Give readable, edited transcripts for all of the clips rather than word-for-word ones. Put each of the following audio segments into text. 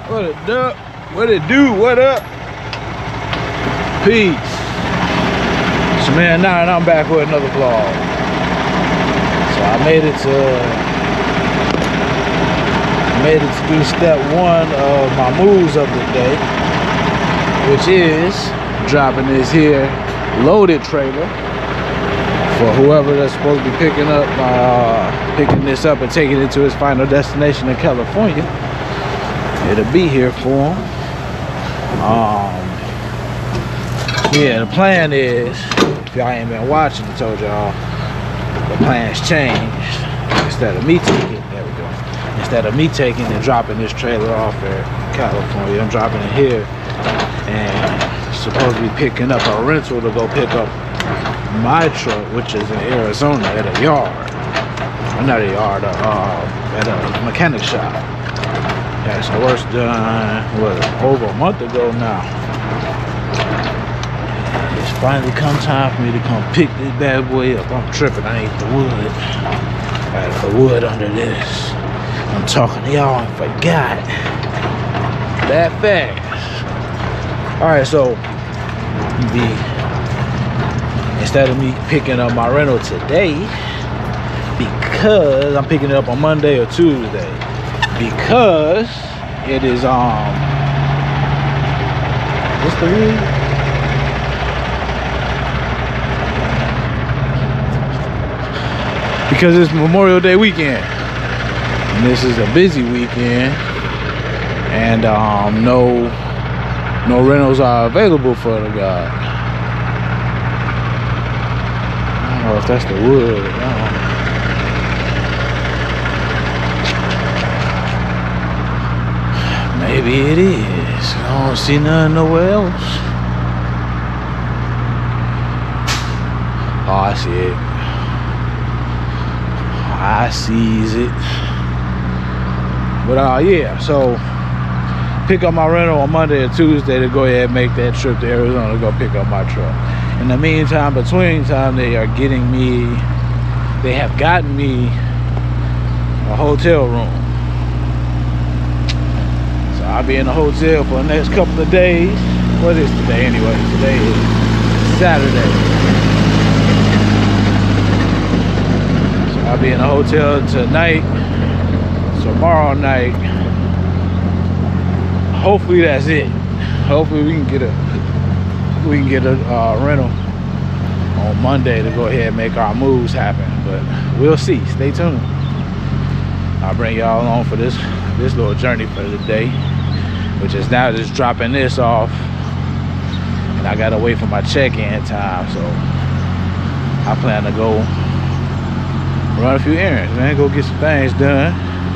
What it do? What it do? What up? Peace. So man, now I'm back with another vlog. So I made it to do step one of my moves of the day, which is dropping this here loaded trailer for whoever that's supposed to be picking this up and taking it to his final destination in California. It'll be here for him. Yeah, the plan is, if y'all ain't been watching, I told y'all the plan's changed. Instead of me taking and dropping this trailer off at California, I'm dropping it here and supposed to be picking up a rental to go pick up my truck, which is in Arizona at a yard. Not a yard, at a mechanic shop. Got some work done, over a month ago now. It's finally come time for me to come pick this bad boy up. I'm tripping, I need the wood. Got the wood under this. I'm talking to y'all and forgot. That fast. Alright, so instead of me picking up my rental today, because I'm picking it up on Monday or Tuesday, because it is what's the week? Because it's Memorial Day weekend, and this is a busy weekend, and no rentals are available for the guy. I don't know if that's the wood. Maybe it is. I don't see none nowhere else. Oh, I see it. I sees it. But yeah, so pick up my rental on Monday or Tuesday to go ahead and make that trip to Arizona to go pick up my truck. In the meantime, between time, they have gotten me a hotel room. So I'll be in the hotel for the next couple of days. What is today anyway? Today is Saturday. So I'll be in the hotel tonight, tomorrow night. Hopefully that's it. Hopefully we can get a rental on Monday to go ahead and make our moves happen. But we'll see. Stay tuned. I'll bring y'all along for this little journey for the day, which is now just dropping this off, and I gotta wait for my check-in time. So I plan to go run a few errands, man. Go get some things done.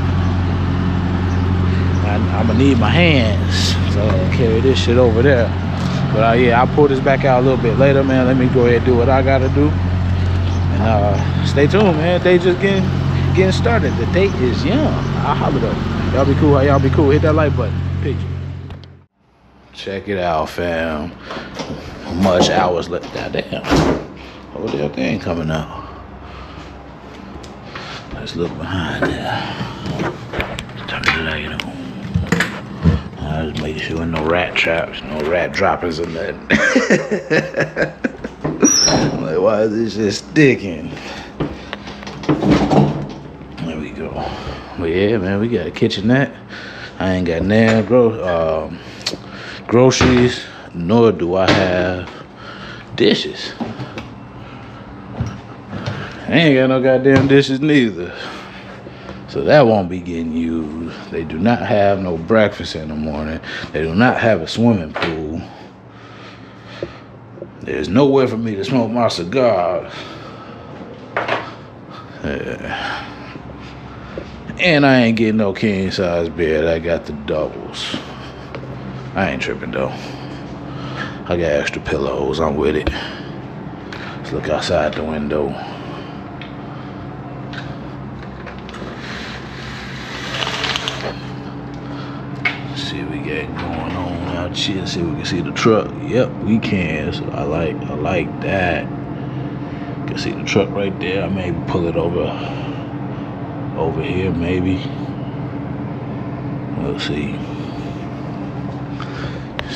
I'm gonna need my hands, so I'll carry this shit over there. But yeah, I'll pull this back out a little bit later, man. Let me go ahead and do what I gotta do. And stay tuned, man. They just getting started. The date is young. I'll holler though. Y'all be cool. Y'all be cool. Hit that like button. Peace. Check it out, fam. Much hours left. Goddamn. Whole damn thing coming out. Let's look behind there. Turn the light on. I'll just make sure no rat traps, no rat droppers or nothing. I'm like, why is this just sticking? There we go. But yeah, man, we got a kitchenette. I ain't got nail groceries, nor do I have dishes. I ain't got no goddamn dishes neither. So that won't be getting used. They do not have no breakfast in the morning. They do not have a swimming pool. There's nowhere for me to smoke my cigars. And I ain't getting no king size bed. I got the doubles. I ain't tripping though. I got extra pillows. I'm with it. Let's look outside the window. See what we got going on out here. See if we can see the truck. Yep, we can. So I like that. You can see the truck right there. I may pull it over here, maybe. We'll see.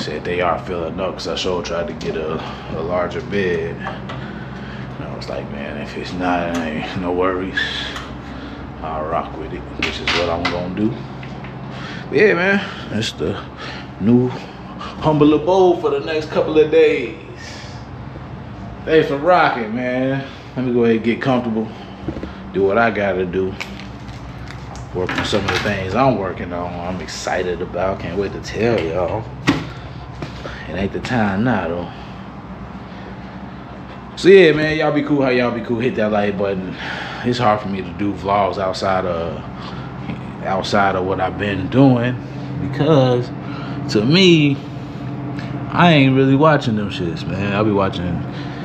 said they are filling up because I sure tried to get a larger bed. And I was like, man, if it's not, it ain't no worries. I'll rock with it, which is what I'm gonna do. But yeah, man, that's the new humble abode for the next couple of days. Thanks for rocking, man. Let me go ahead and get comfortable, do what I gotta do, work on some of the things I'm working on. I'm excited about. Can't wait to tell y'all. It ain't the time now, though. So yeah, man, y'all be cool. How y'all be cool? Hit that like button. It's hard for me to do vlogs outside of what I've been doing because, to me, I ain't really watching them shits, man. I'll be watching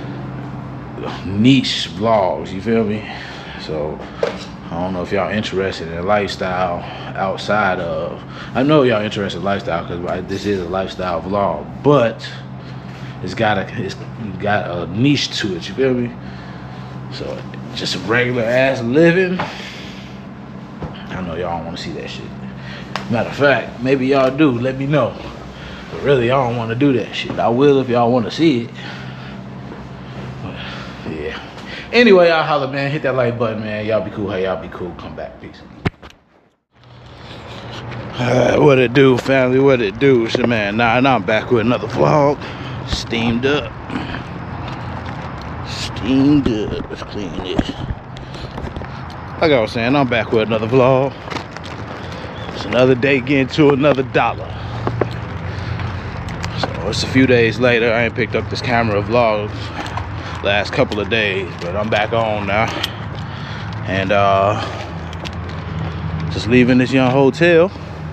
niche vlogs, you feel me? So I don't know if y'all interested in lifestyle outside of, I know y'all interested in lifestyle because this is a lifestyle vlog, but it's got a niche to it, you feel me? So just a regular ass living, I know y'all don't want to see that shit. Matter of fact, maybe y'all do, let me know. But really, I don't want to do that shit. I will if y'all want to see it. But yeah. Anyway, y'all holla, man. Hit that like button, man. Y'all be cool. Hey, y'all be cool. Come back. Peace. What it do, family? What it do? It's your man. Nah, I'm back with another vlog. Steamed up. Steamed up. Let's clean this. Like I was saying, I'm back with another vlog. It's another day getting to another dollar. So it's a few days later. I ain't picked up this camera vlog last couple of days, but I'm back on now. And just leaving this young hotel.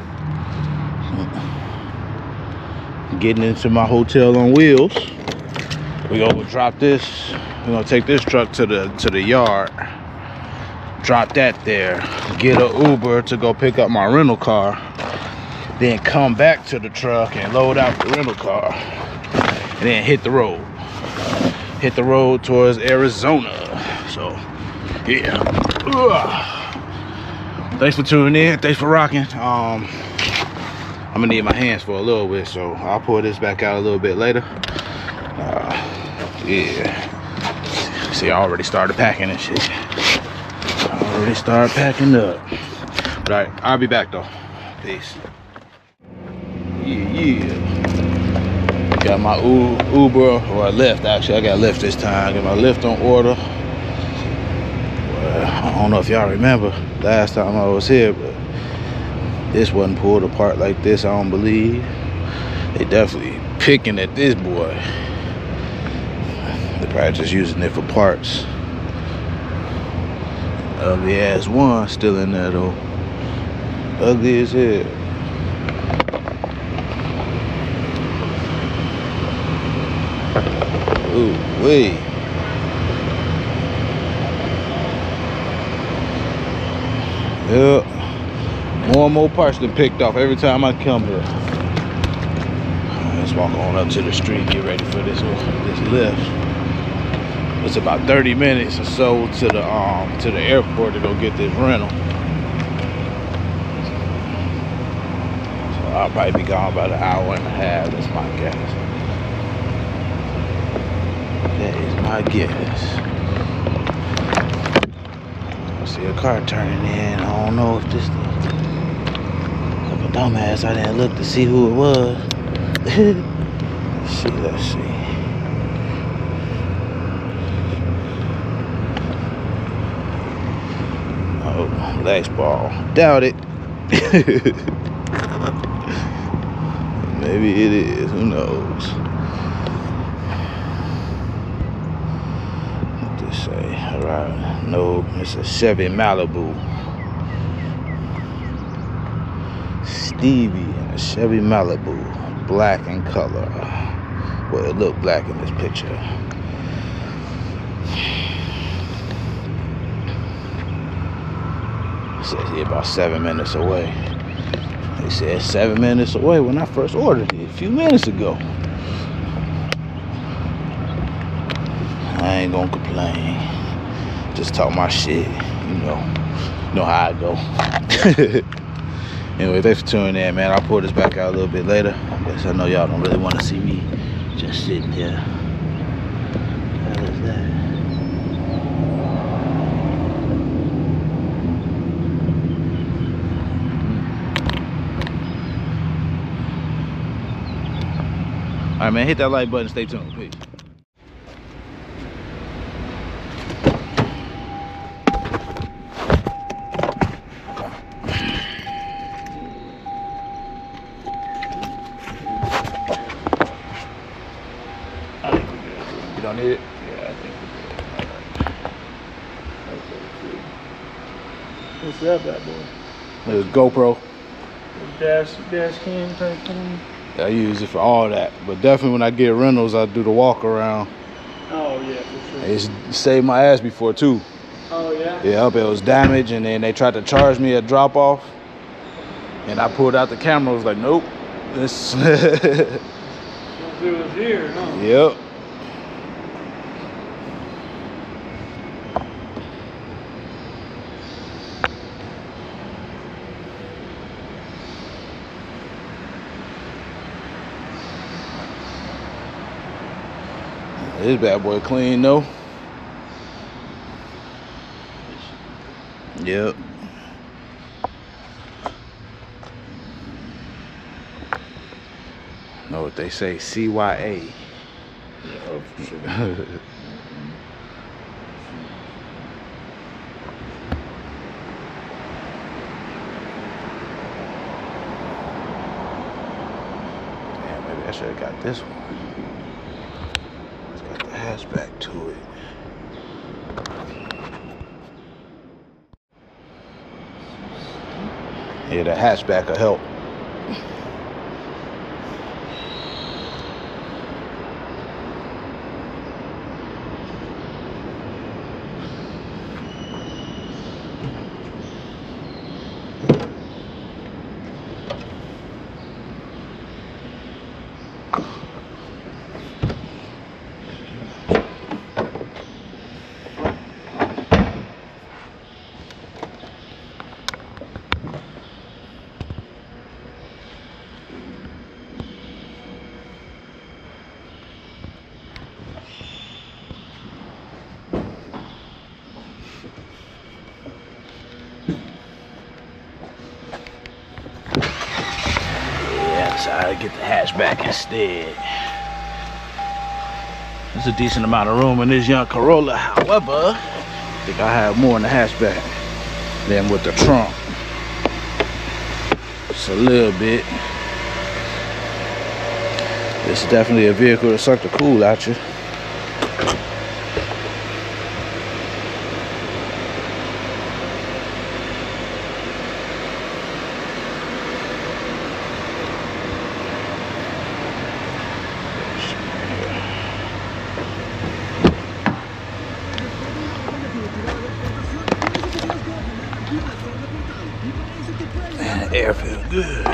Getting into my hotel on wheels. We gonna drop this. We're gonna take this truck to the yard. Drop that there. Get an Uber to go pick up my rental car. Then come back to the truck and load out the rental car. And then hit the road. Hit the road towards Arizona. So yeah. Thanks for tuning in. Thanks for rocking. I'm gonna need my hands for a little bit, so I'll pull this back out a little bit later. Yeah. See, I already started packing and shit. I already started packing up. But alright, I'll be back though. Peace. Yeah. Got my Uber, or Lyft actually. I got Lyft this time. Got my Lyft on order. Well, I don't know if y'all remember last time I was here, but this wasn't pulled apart like this, I don't believe. They definitely picking at this boy. They're probably just using it for parts. Ugly ass one still in there though. Ugly as hell. Ooh, wait. Yep. More and more parts than picked off every time I come here. Let's walk on up to the street, get ready for this lift. It's about 30 minutes or so to the airport to go get this rental. So I'll probably be gone about an hour and a half, that's my guess. That is my guess. I see a car turning in. I don't know if this like a dumbass. I didn't look to see who it was. Let's see. Oh, Lex ball. Doubt it. Maybe it is. Who knows? What this say? Alright. No, it's a Chevy Malibu. Stevie in a Chevy Malibu. Black in color. Well, it looked black in this picture. It says here about 7 minutes away. They said 7 minutes away when I first ordered it a few minutes ago. I ain't gonna complain. Just talk my shit, you know how I go. Anyway, thanks for tuning in, man. I'll pull this back out a little bit later. Because I know y'all don't really want to see me just sitting here. What the hell is that? All right, man, hit that like button. Stay tuned. Peace. You don't need it? Yeah, I think we're good. What's that bad boy? It was GoPro. Dash cam type thing? I use it for all that, but definitely when I get rentals, I do the walk around. Oh yeah, for sure. It's saved my ass before too. Oh yeah? Yeah, it was damaged, and then they tried to charge me a drop off, and I pulled out the camera. I was like, nope. This. It was here, no? Yep. This bad boy clean though. Yep. Know what they say? CYA. Yeah, for sure. Damn, maybe I should have got this one. It's got the hatchback to it. Yeah, the hatchback will help. So I get the hatchback instead. There's a decent amount of room in this young Corolla. However, I think I have more in the hatchback than with the trunk. Just a little bit. This is definitely a vehicle to suck the cool out you. Man, the air feels good.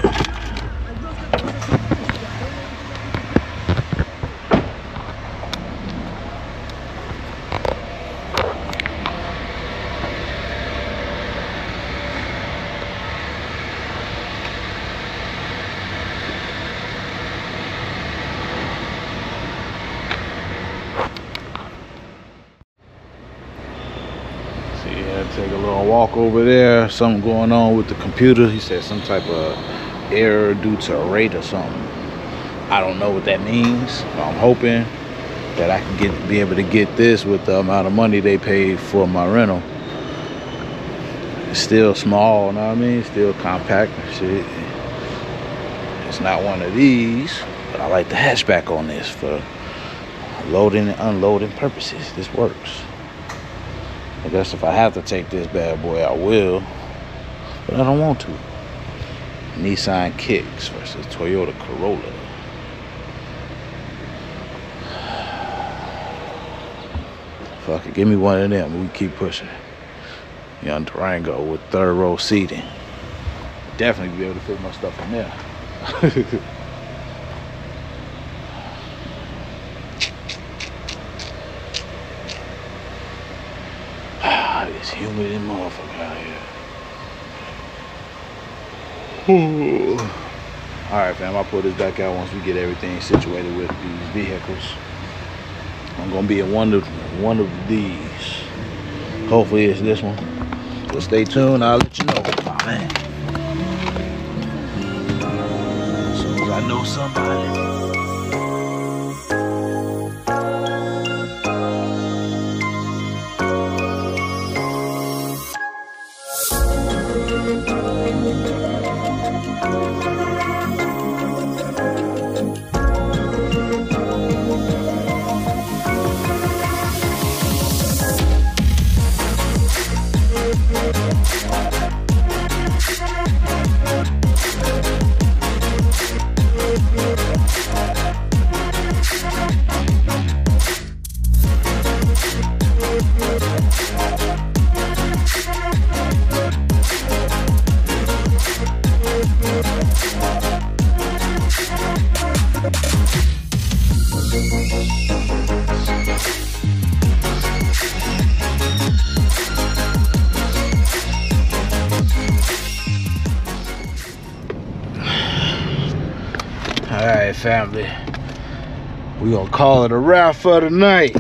Take a little walk over there. Something going on with the computer. He said some type of error due to a rate or something. I don't know what that means. I'm hoping that I can be able to get this with the amount of money they paid for my rental. It's still small, you know what I mean? Still compact and shit. It's not one of these, but I like the hatchback on this for loading and unloading purposes. This works. I guess if I have to take this bad boy, I will, but I don't want to. Nissan Kicks versus Toyota Corolla. Fuck it, give me one of them. We keep pushing. Young Durango with third row seating. Definitely be able to fit my stuff in there. It's humid and motherfucker out here. Alright fam, I'll pull this back out once we get everything situated with these vehicles. I'm gonna be in one of these. Hopefully it's this one. So stay tuned, I'll let you know. Oh, man. As soon as I know somebody. Alright family, we gonna call it a wrap for tonight.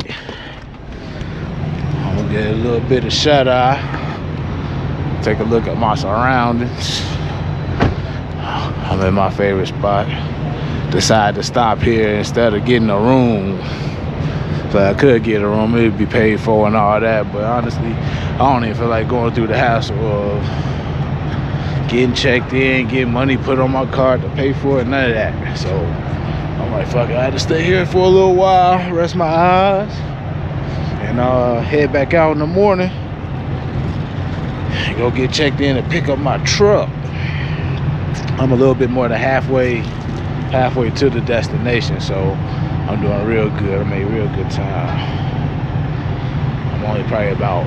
I'm gonna get a little bit of shut eye, take a look at my surroundings. I'm in my favorite spot. Decided to stop here instead of getting a room. So I could get a room, it'd be paid for and all that, but honestly I don't even feel like going through the hassle of getting checked in, getting money put on my card to pay for it, none of that. So I'm like, fuck it, I had to stay here for a little while, rest my eyes, and head back out in the morning and go get checked in and pick up my truck. I'm a little bit more than halfway to the destination, so I'm doing real good. I made real good time. I'm only probably about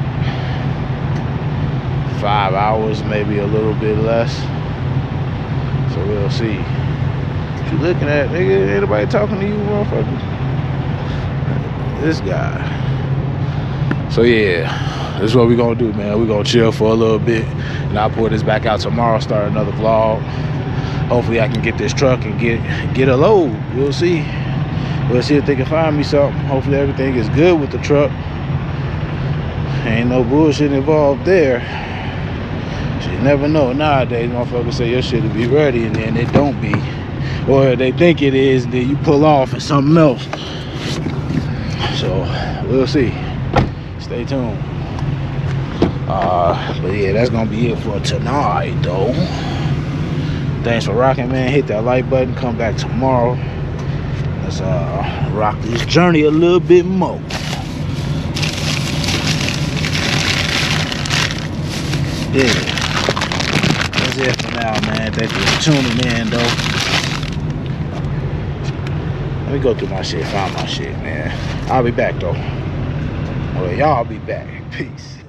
5 hours, maybe a little bit less, so we'll see. What you looking at, nigga? Ain't nobody talking to you, motherfucker. This guy. So yeah, this is what we gonna do, man. We gonna chill for a little bit, and I'll pull this back out tomorrow, start another vlog. Hopefully I can get this truck and get a load. We'll see. We'll see if they can find me something. Hopefully everything is good with the truck. Ain't no bullshit involved there. You never know. Nowadays, motherfuckers say your shit will be ready and then it don't be. Or they think it is and then you pull off and something else. So, we'll see. Stay tuned. But yeah, that's gonna be it for tonight, though. Thanks for rocking, man. Hit that like button. Come back tomorrow. Let's rock this journey a little bit more. Yeah. That's it for now, man. Thank you for tuning in, though. Let me go through my shit, find my shit, man. I'll be back, though. Well, y'all be back. Peace.